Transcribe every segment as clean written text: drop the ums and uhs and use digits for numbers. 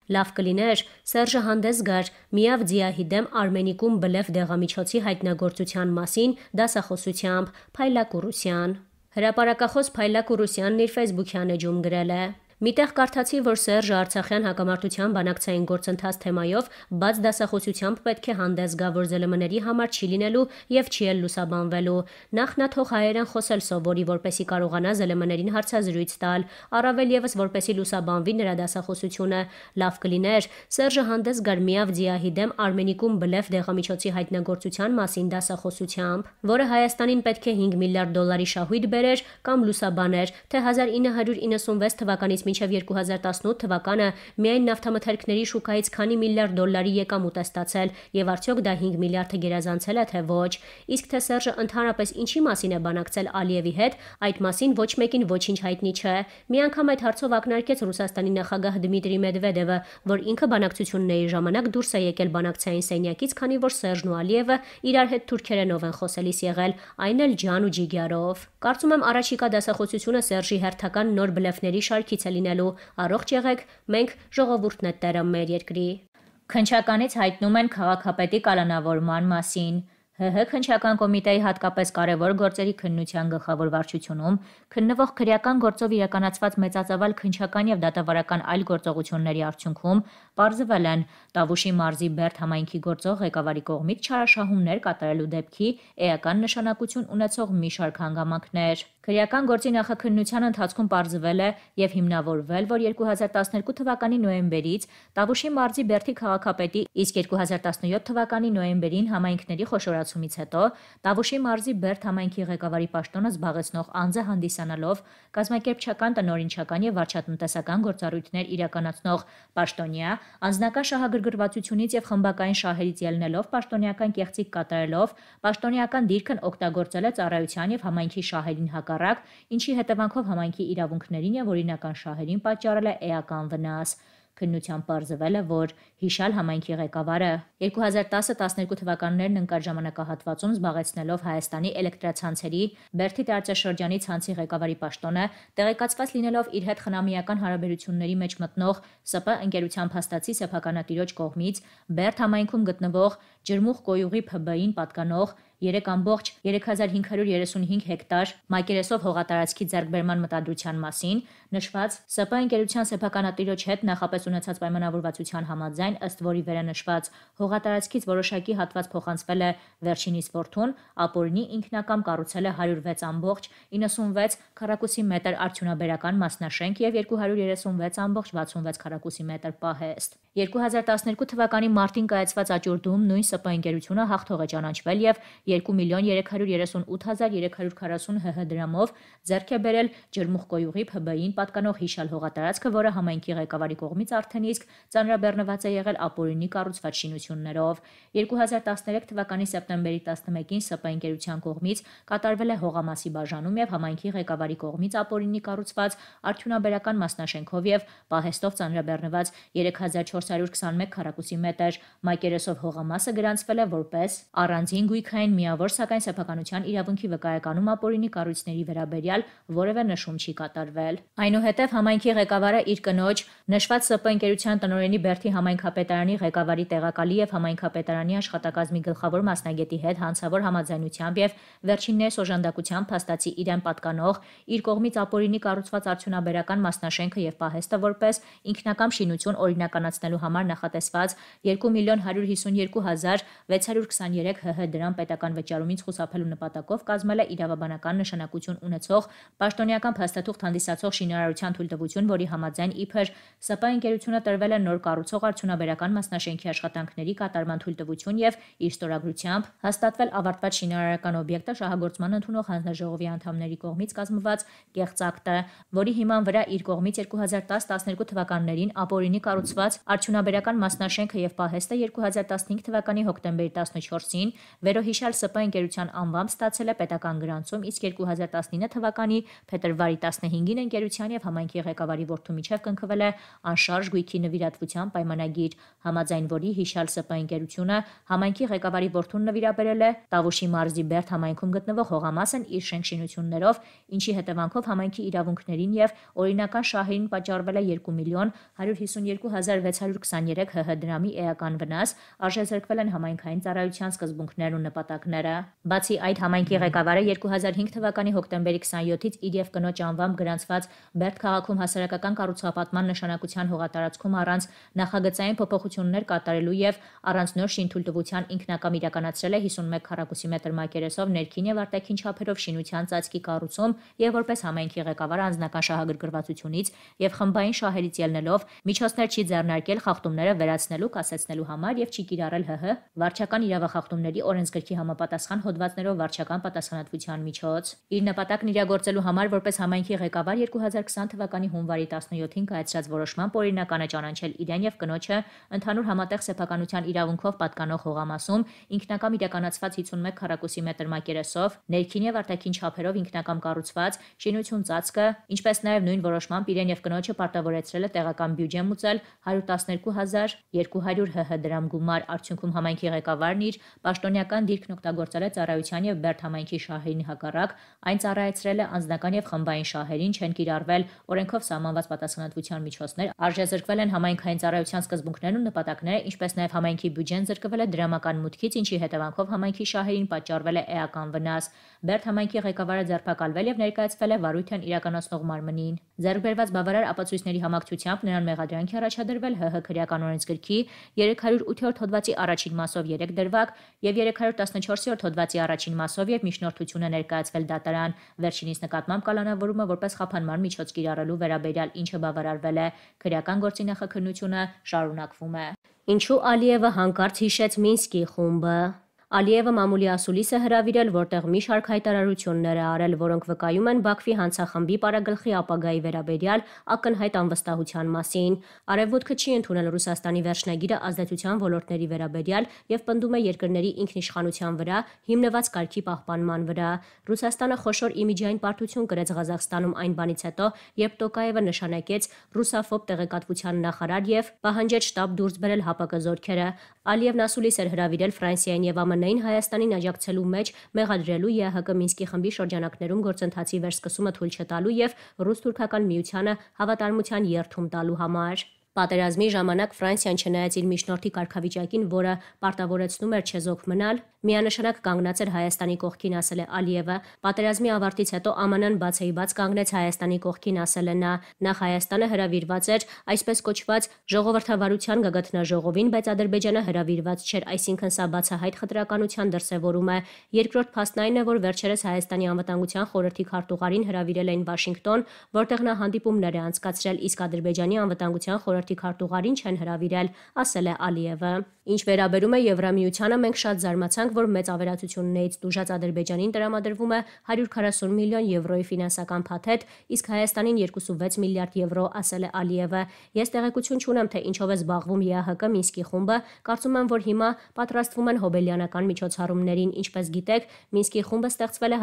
Լավ կլիներ Սերժը հանդես գար Միավ Ձիահի դեմ Արմենիկում բլեֆ դեղամիջոցի հայտնագործության մասին դասախոսությամբ Փայլակ Ուրուսյան։ Հրապարակախոս Փայլակ Ուրուսյանն իր ֆեյսբուքյան էջում գրել է. Միտեղ կարդացի, որ Սերժը Արցախյան հակամարտության բանակցային գործընթաց թեմայով բաց դասախոսությամբ պետք է հանդես գա, որ ԶԼՄ-ների համար չի լինելու եւ չի էլ լուսաբանվելու։ Նախ նա թող հայերեն խոսել սովորի, որպեսի կարողանա ԶԼՄ-ներին հարցազրույց տալ, առավել եւս որպեսի լուսաբանվի նրա դասախոսությունը։ Լավ կլիներ Սերժը հանդես գար Միավ Ձիահի դեմ Արմենիկում բլեֆ դեղամիջոցի հայտնագործության մասին դասախոսությամբ, որը Հայաստանին պետք է 5 միլիարդ դոլարի շահույթ բերեր կամ լուսաբաներ, թե 1996 թվականից մինչև 2018 թվականը միայն նավթամթերքների շուկայից քանի միլիարդ դոլարի եկամուտ է ստացել եւ արդյոք դա 5 միլիարդը գերազանցել է թե ոչ։ Իսկ թե Սերժը ընդհանրապես ինչի մասին է բանակցել Ալիևի հետ, այդ մասին ոչ մեկին ոչինչ հայտնի չէ։ Մի անգամ այդ հարցով ակնարկեց Ռուսաստանի նախագահ Դմիտրի Մեդվեդևը, որ ինքը բանակցությունների ժամանակ դուրս է եկել բանակցային սենյակից, քանի որ Սերժն ու Ալիևը իրար հետ թուրքերենով են խոսելիս եղել, այն էլ ջան ու ջիգյարով։ Կարծում եմ առաջիկա դասախոսությունը Սերժի հերթական նոր բլեֆների շարքից է լինելու։ Առողջ եղեք, մենք ժողովուրդն է տերը մեր երկրի։ Քննչականից հայտնում են քաղաքապետի կալանավորման մասին։ ՀՀ քննչական կոմիտեի հատկապես կարևոր գործերի քննության գլխավոր վարչությունում քննվող քրեական գործով իրականացված մեծածավալ քննչական եւ դատավարական այլ գործողությունների արդյունքում պարզվել են Տավուշի մարզի Բերդ համայնքի գործող ղեկավարի կողմից չարաշահումներ կատարելու դեպքի էական նշանակություն ունեցող մի շարք հանգամանքներ։ Քրեական գործի նախաքննության ընթացքում պարզվել է եւ հիմնավորվել, որ 2012 թվականի նոյեմբերից Տավուշի մարզի Բերդի քաղաքապետի, իսկ 2017 թվականի նոյեմբերին համայնքների խոշորացումից հետո Տավուշի մարզի Բերդ համայնքի ղեկավարի պաշտոնը զբաղեցնող անձը հանդիսանալով կազմակերպչական, տնօրինչական եւ վարչատնտեսական գործառույթներ իրականացնող պաշտոնյա, անձնական շահագրգռվածությունից եւ խմբակային շահերից ելնելով պաշտոնյական կեղծիք կատարելով, պաշտոնյական դիրքն օգտագործել է ծառայության եւ համայնքի շահերին հակառակ, ինչի հետևանքով համայնքի իրավունքներին եւ օրինական շահերին պատճառել է էական վնաս։ Քննությամբ պարզվել է, որ հիշյալ համայնքի ղեկավարը 2010-12 թվականներն ընկած ժամանակահատվածում զբաղեցնելով Հայաստանի էլեկտրացանցերի Բերդի տարածաշրջանի ցանցի ղեկավարի պաշտոնը, տեղեկացված լինելով իր հետ խնամիական հարաբերությունների մեջ մտնող ՍՊ ընկերության փաստացի սեփականատիրոջ կողմից Բերդ համայնքում գտնվող Ջրմուղ կոյուղի ՓԲ-ին պատկանող 3.3535 հեկտար մակերեսով հողատարածքի ձեռքբերման մտադրության մասին նշված ՍՊ ընկերության սեփականատիրոջ հետ նախապես ունեցած պայմանավորվածության համաձայն, ըստ որի վերանշված հողատարածքից որոշակի հատված փոխանցվել է վերջինիս որդուն, ապօրինի ինքնակամ կառուցել է 106.96 քառակուսի մետր արդյունաբերական մասնաշենք եւ 236.66 քառակուսի մետր պահեստ։ 2012 թվականի մարտին կայացված աճուրդում նույն ՍՊ ընկերությունը հաղթող է ճանաչվել եւ 2.338.340 ՀՀ դրամով ձեռք է բերել Ջրմուղ կոյուղի ՓԲ-ին պատկանող հիշյալ հողատարածքը, որը համայնքի ղեկավարի կողմից արդեն իսկ ծանրաբեռնված է եղել ապօրինի կառուցված շինություններով։ 2013 թվականի սեպտեմբերի 11-ին ՍՊ ընկերության կողմից կատարվել է հողամասի բաժանում եւ համայնքի ղեկավարի կողմից ապօրինի կառուցված արդյունաբերական մասնաշենքով եւ պահեստով ծանրաբեռնված 3421 քառակուսի մետր մակերեսով հողամասը գրանցվել է որպես առանձին գույքային միավոր, սակայն սեփականության իրավունքի վկայականում ապօրինի կառույցների վերաբերյալ որևէ նշում չի կատարվել։ Այնուհետև համայնքի ղեկավարը իր կնոջ նշված ՍՊ ընկերության տնօրենի Բերդի համայնքապետարանի ղեկավարի տեղակալի եւ համայնքապետարանի աշխատակազմի գլխավոր մասնագետի հետ հանցավոր համաձայնությամբ եւ վերջիններս օժանդակությամբ փաստացի իրեն պատկանող իր կողմից ապօրինի կառուցված արդյունաբերական մասնաշենքը եւ պահեստը որպես ինքնակամ շինություն օրինականացնելու համար նախատեսված 2.152.623 ՀՀ դրամ պետական վճարումից խուսափելու նպատակով կազմել է իրավաբանական նշանակություն ունեցող պաշտոնյական փաստաթուղթ հանդիսացող շինարարության թույլտվություն, որի համաձայն իբր ՍՊ ընկերությունը տրվել է նոր կառուցող արդյունաբերական մասնաշենքի աշխատանքների կատարման թույլտվություն եւ իր ստորագրությամբ հաստատվել ավարտված շինարարական օբյեկտը շահագործման ընդունող հանձնաժողովի անդամների կողմից կազմված կեղծ ակտը, որի հիման վրա իր կողմից 2010-12 թվականներին ապօրինի կառուցված արդյունաբերական մասնաշենքը եւ պահեստը 2015 թվականի հոկտեմբերի 14-ին վերոհիշյալ ՍՊ ընկերության անվամբ ստացել է պետական գրանցում, իսկ 2019 թվականի փետրվարի 15-ին ընկերության եւ համայնքի ղեկավարի որդու միջև կնքվել է անշարժ գույքի նվիրատվության պայմանագիր, համաձայն որի հիշյալ ՍՊ ընկերությունը համայնքի ղեկավարի որդուն նվիրաբերել է Տավուշի մարզի Բերդ համայնքում գտնվող հողամասն իր շենքշինություններով, ինչի հետևանքով համայնքի իրավունքներին եւ օրինական շահերին պատճառվել է 2.152.623 323 ՀՀ դրամի էական վնաս, արժեզրկվել են համայնքային ծառայության սկզբունքներն ու նպատակները։ Բացի այդ, համայնքի ղեկավարը 2005 թվականի հոկտեմբերի 27-ից իր եւ կնոջ անվամբ գրանցված Բերդ քաղաքում հասարակական կառուցապատման նշանակության հողատարածքում առանց նախագծային փոփոխություններ կատարելու եւ առանց նոր շինթույլտվության ինքնակամ իրականացրել է 51 քառակուսի մետր մակերեսով ներքին եւ արտաքին չափերով շինության ծածկի կառուցում եւ որպես համայնքի ղեկավար անձնական շահագրգռվածությունից եւ խմբային շահերից ելնելով միջոցներ չի ձեռնարկել խախտումները վերացնելու, կասեցնելու համար եւ չի կիրառել ՀՀ վարչական իրավախախտումների օրենսգրքի համապատասխան հոդվածներով վարչական պատասխանատվության միջոց։ Իր նպատակն իրագործելու համար որպես համայնքի ղեկավար 2020 թվականի հունվարի 17-ին կայացրած որոշմամբ օրինական է ճանաչել իրեն եւ կնոջը ընդհանուր համատեղ սեփականության իրավունքով պատկանող հողամասում ինքնակամ իրականացված 51 քառակուսի մետր մակերեսով ներքին եւ արտաքին չափերով ինքնակամ կառուցված շինություն ծածկը, ինչպես նաեւ նույն որոշմամբ իրեն եւ կնոջը պարտավորեցրել է տեղական բյուջե մուծել 112,200 ՀՀ դրամ գումար։ Արդյունքում համայնքի ղեկավարն իր պաշտոնյական դիրքն օգտագործել է ծառայության եւ Բերդ համայնքի շահերին հակառակ, այն ծառայեցրել է անձնական եւ խմբային շահերին, չեն կիրառվել օրենքով սահմանված պատասխանատվության միջոցներ, արժեզրկվել են համայնքային ծառայության սկզբունքներն ու նպատակները, ինչպես նաեւ համայնքի բյուջեն զրկվել է դրամական մուտքից, ինչի հետևանքով համայնքի շահերին պատճառվել է էական վնաս։ Բերդ համայնքի ղեկավարը ձերբակալվել եւ ներկայացվել է վարույթն իրականացնող մարմնին։ Ձեռքբերված բավարար ապացույցների համակցությամբ նրան մեղադրանք է առաջադրվել ՀՀ քրեական օրենսգրքի 308-րդ հոդվածի առաջին մասով 3 դրվագ եւ 314-րդ հոդվածի առաջին մասով եւ միջնորդությունը ներկայացվել դատարան։ Վերջինիս նկատմամբ կալանավորումը որպես խափանման միջոց կիրառելու վերաբերյալ, ինչը բավարարվել է։ Քրեական գործի նախաքննությունը շարունակվում է։ Ինչու Ալիևը հանկարծ հիշեց Մինսկի խումբը։ Ալիևը մամուլի ասուլիս է հրավիրել, որտեղ մի շարք հայտարարություններ է արել, որոնք վկայում են Բաքվի հանցախմբի պարագլխի ապագայի վերաբերյալ ակնհայտ անվստահության մասին։ Արևմուտքը չի ընդունել Ռուսաստանի վերջնագիրը ազդեցության ոլորտների վերաբերյալ եւ պնդում է երկրների ինքնիշխանության վրա հիմնված կարգի պահպանման վրա։ Ռուսաստանը խոշոր իմիջային պարտություն կրեց Ղազախստանում այն բանից հետո, երբ Տոկաևը նշանակեց ռուսաֆոբ տեղեկատվության նախարար եւ պահանջեց շտաբ դուրս բերել ՀԱՊԿ զորքերը։ Ալիևն ասուլիս էր հրավիրել Ֆրանսիային եւ ԱՄՆ-ին Հայաստանին աջակցելու մեջ մեղադրելու ԵԱՀԿ Մինսկի խմբի շրջանակներում գործընթացի վերսկսումը թույլ չտալու եւ ռուս-թուրքական միությանը հավատարմության երթում տալու համար։ Պատերազմի ժամանակ Ֆրանսիան չնայած իր միջնորդի կարգավիճակին, որը պարտավորեցնում էր չեզոք մնալ, միանշանակ կանգնած էր Հայաստանի կողքին, ասել է Ալիևը։ Պատերազմի ավարտից հետո ԱՄՆ-ն բացեիբաց կանգնեց Հայաստանի կողքին, ասել է նա։ Նախ Հայաստանը հրավիրված էր այսպես կոչված ժողովրդավարության գագաթնաժողովին, բայց Ադրբեջանը հրավիրված չէր, այսինքն սա բացահայտ խտրականության դրսևորում է։ Երկրորդ փաստն այն է, որ վերջերս Հայաստանի անվտանգության խորհրդի քարտուղարին հրավիրել էին Վաշինգտոն, որտեղ նա հանդիպումներ է անցկացրել, իսկ Ադրբեջանի անվտանգության խորհրդի քարտուղարին չեն հրավիրել, ասել է Ալիևը։ Ինչ վերաբերում է Եվրամիությանը, մենք շատ զարմացանք, որ մեծ ավերածություններից տուժած Ադրբեջանին տրամադրվում է 140 միլիոն եվրոյի ֆինանսական փաթեթ, իսկ Հայաստանին 2.6 միլիարդ եվրո, ասել է Ալիևը։ Ես տեղեկություն չունեմ, թե ինչով է զբաղվում ԵԱՀԿ Մինսկի խումբը, կարծում եմ, որ հիմա պատրաստվում են հոբելյանական միջոցառումներին, ինչպես գիտեք, Մինսկի խումբը ստեղծվել է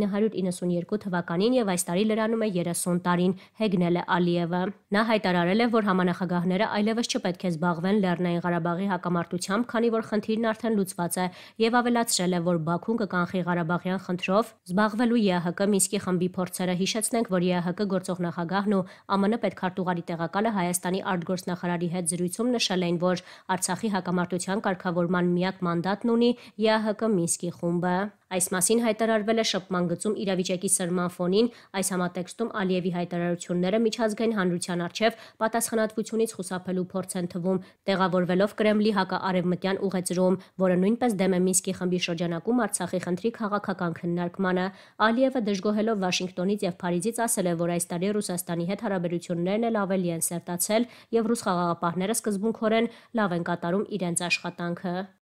1992 թվականին եւ այս տարի լրանում է 30 տարին, հեգնել է Ալիևը։ Նա հայտարարել է, որ համանախագահները այլևս չպետք է զբաղվեն Լեռնային Ղարաբաղի հակամարտությամբ, քանի որ խնդիրն արդեն լուծված է, եւ ավելացրել է, որ Բաքուն կկանխի Ղարաբաղյան խնդրով զբաղվելու ԵԱՀԿ Մինսկի խմբի փորձերը։ Հիշեցնենք, որ ԵԱՀԿ գործող նախագահն ու ԱՄՆ պետքարտուղարի տեղակալը Հայաստանի արտգործնախարարի հետ զրույցում նշել էին, որ Արցախի հակամարտության կարգավորման միակ մանդատն ունի ԵԱՀԿ Մինսկի խումբը։ Այս մասին հայտարարվել է շփման գծում իրավիճակի սրման ֆոնին։ Այս համատեքստում Ալիևի հայտարարությունները միջազգային հանրության առջև պատասխանատվությունից խուսափելու փորձ են թվում, տեղավորվելով Կրեմլի հակաարևմտյան ուղեծրում, որը նույնպես դեմ է Մինսկի խմբի շրջանակում Արցախի խնդրի քաղաքական քննարկմանը։ Ալիևը դժգոհելով Վաշինգտոնից եւ Փարիզից ասել է, որ այս տարի Ռուսաստանի հետ հարաբերություններն էլ ավելի են սերտացել եւ ռուս խաղաղապահները սկզբունքորեն լավ են կատարում իրենց աշխատանքը։